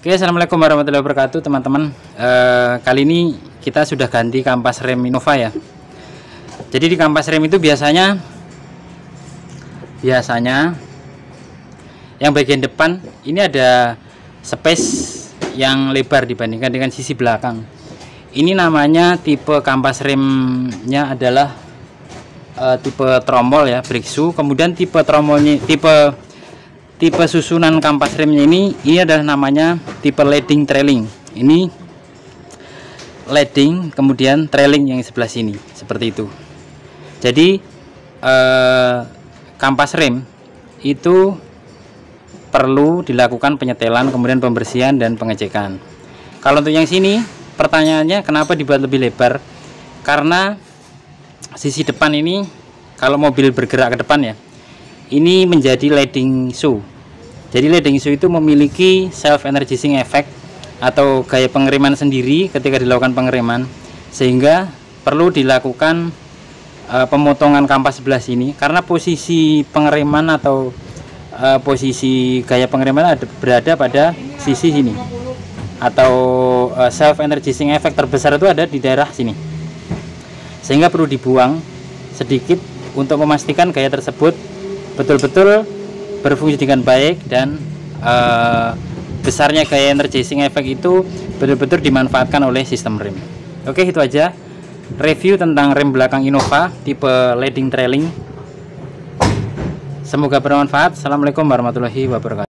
Oke, assalamualaikum warahmatullahi wabarakatuh teman-teman. Kali ini kita sudah ganti kampas rem Innova ya. Jadi di kampas rem itu biasanya yang bagian depan ini ada space yang lebar dibandingkan dengan sisi belakang. Ini namanya tipe kampas remnya adalah tipe tromol ya, brake shoe. Kemudian tipe tromolnya tipe susunan kampas remnya ini adalah namanya tipe leading trailing. Ini leading kemudian trailing yang sebelah sini seperti itu. Jadi kampas rem itu perlu dilakukan penyetelan, kemudian pembersihan dan pengecekan. Kalau untuk yang sini pertanyaannya kenapa dibuat lebih lebar? Karena sisi depan ini kalau mobil bergerak ke depan ya, ini menjadi leading shoe. Jadi leading shoe itu memiliki self energizing effect atau gaya pengereman sendiri ketika dilakukan pengereman, sehingga perlu dilakukan pemotongan kampas sebelah sini karena posisi pengereman atau posisi gaya pengereman berada pada sisi sini, atau self energizing effect terbesar itu ada di daerah sini, sehingga perlu dibuang sedikit untuk memastikan gaya tersebut betul-betul berfungsi dengan baik dan besarnya gaya energizing effect itu betul-betul dimanfaatkan oleh sistem rem. Oke, itu aja review tentang rem belakang Innova tipe leading trailing. Semoga bermanfaat. Assalamualaikum warahmatullahi wabarakatuh.